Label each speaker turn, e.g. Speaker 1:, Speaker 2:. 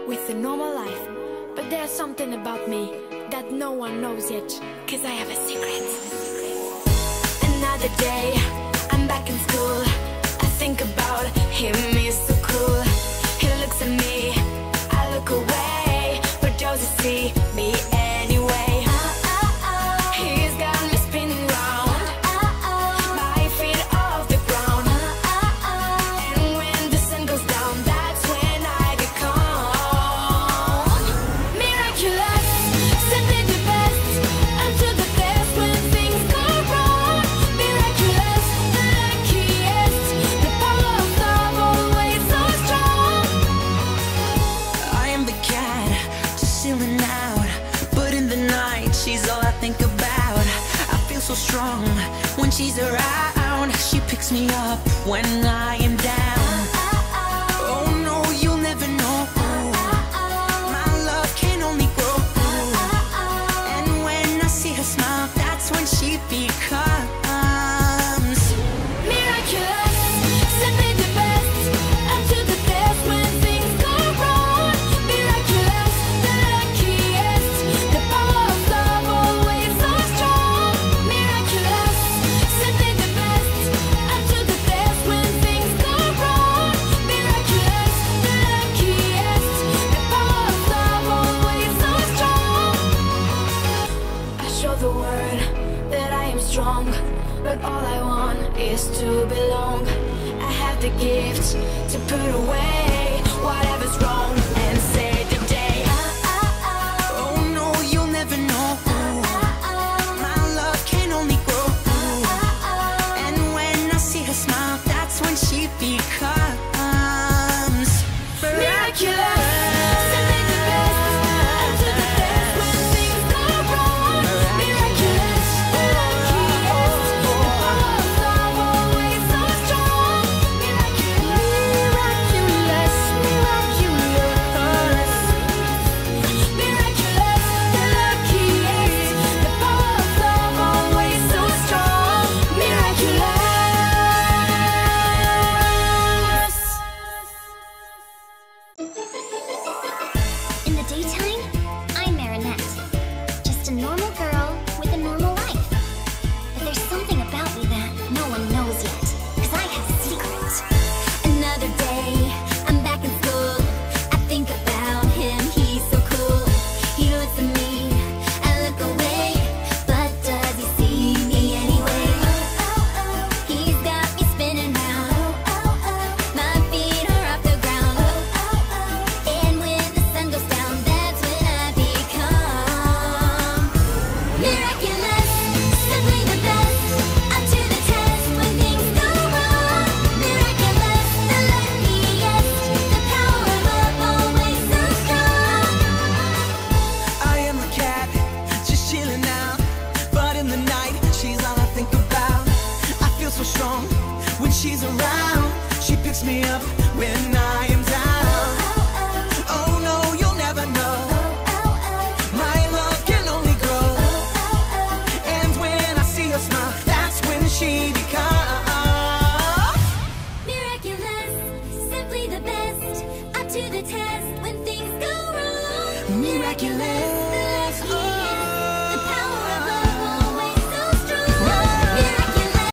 Speaker 1: with a normal life. But there's something about me that no one knows yet, 'cause I have a secret. Another day, I'm back in school. I think about him, he's so cool. He looks at me, I look away, but doesn't see me anyway. He's got me spinning round, my feet off the ground. And when the sun goes down, that's when I get calm. Miraculous, simply the best. I'm to the best when things go wrong. Miraculous, the luckiest. The power of love always so strong.
Speaker 2: I am the cat, just chilling out, but in the night she's all I think about. I feel so strong when she's around. She picks me up when I am down. Oh no, you'll never know. My love can only grow. And when I see her smile, that's when she becomes
Speaker 1: Miraculous, simply the best. I'm to the best when things go wrong. Miraculous, the luckiest. The power of love always so strong. Miraculous, simply the best. I'm to the best when things go wrong. Miraculous, the luckiest. The power of love always so strong. I show the world that I am strong, but all I want is to belong. I have the gift to put away whatever's wrong and save the day.
Speaker 2: oh no, you'll never know. My love can only grow. And when I see her smile, that's when she becomes
Speaker 1: Miraculous, simply the best. I'm to the best when things go wrong. Miraculous, the luckiest. The power of love always so strong. Miraculous, miraculous, miraculous, the luckiest. The power of love always so strong. Miraculous.
Speaker 3: In the daytime, I'm Marinette. Just a normal girl with a normal life. But there's something about me that no one knows yet, 'cause I have a secret. Another day, I'm back in school. I think about him, he's so cool. He looks at me, I look away, but does he see me anyway? He's got me spinning round. My feet are off the ground. And when the sun goes down, that's when I become miraculous, simply the best. Up to the test when things go wrong. Miraculous, the luckiest. The power of love always so strong.
Speaker 2: I am the cat, just chilling out, but in the night she's all I think about. I feel so strong when she's around. She picks me up